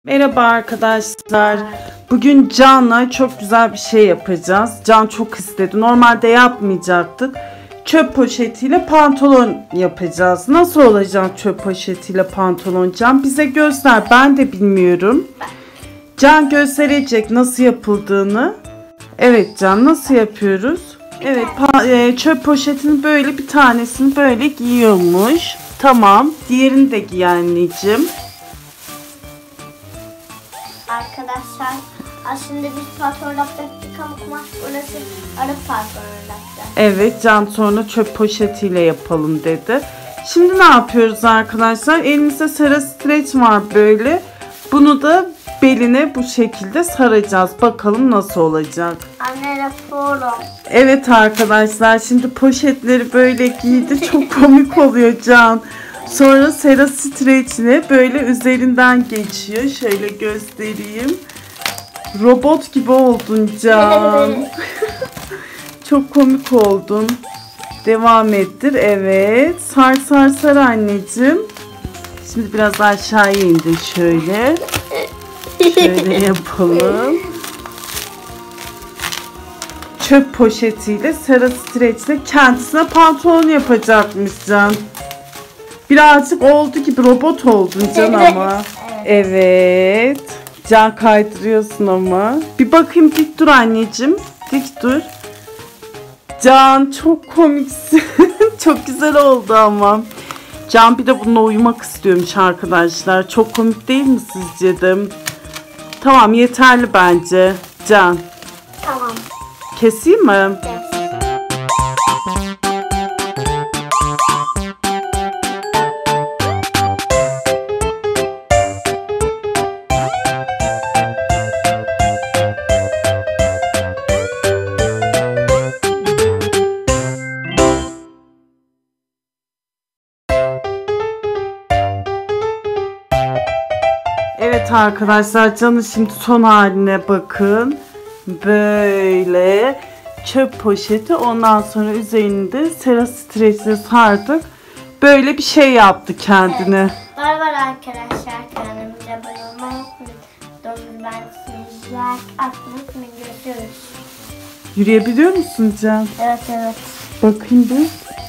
Merhaba arkadaşlar. Bugün Can'la çok güzel bir şey yapacağız. Can çok istedi. Normalde yapmayacaktık. Çöp poşetiyle pantolon yapacağız. Nasıl olacak çöp poşetiyle pantolon Can? Bize göster. Ben de bilmiyorum. Can gösterecek nasıl yapıldığını. Evet Can, nasıl yapıyoruz? Evet, çöp poşetinin böyle bir tanesini böyle giyiyormuş. Tamam. Diğerini de giy anneciğim. Arkadaşlar aslında biz pantolonladık ama kumaş burası Arap pantolonladı. Evet, Can sonra çöp poşetiyle yapalım dedi. Şimdi ne yapıyoruz arkadaşlar? Elimizde sarı streç var böyle. Bunu da beline bu şekilde saracağız. Bakalım nasıl olacak. Anne raporum. Evet arkadaşlar, şimdi poşetleri böyle giydi. Çok komik oluyor Can. Sonra sera streçle böyle üzerinden geçiyor. Şöyle göstereyim. Robot gibi oldun Can. Çok komik oldun. Devam ettir. Evet. Sar anneciğim. Şimdi biraz aşağıya indir şöyle. Şöyle yapalım. Çöp poşetiyle sera streçle kendisine pantolon yapacakmış Can. Birazcık oldu gibi, robot oldun Can ama. Evet. Can kaydırıyorsun ama. Bir bakayım, dik dur anneciğim. Dik dur. Can çok komiksin. Çok güzel oldu ama. Can bir de bununla uyumak istiyormuş arkadaşlar. Çok komik değil mi sizce de? Tamam, yeterli bence. Can. Tamam. Keseyim mi? Evet. Evet arkadaşlar, Can'ın şimdi son haline bakın. Böyle çöp poşeti, ondan sonra üzerinde sera streçle sardık. Böyle bir şey yaptı kendine. Evet. Var arkadaşlar, kanalımıza abone olmayı unutmayın. Ben atmayı görüşürüz. Yürüyebiliyor musun Can? Evet. Bakayım bir.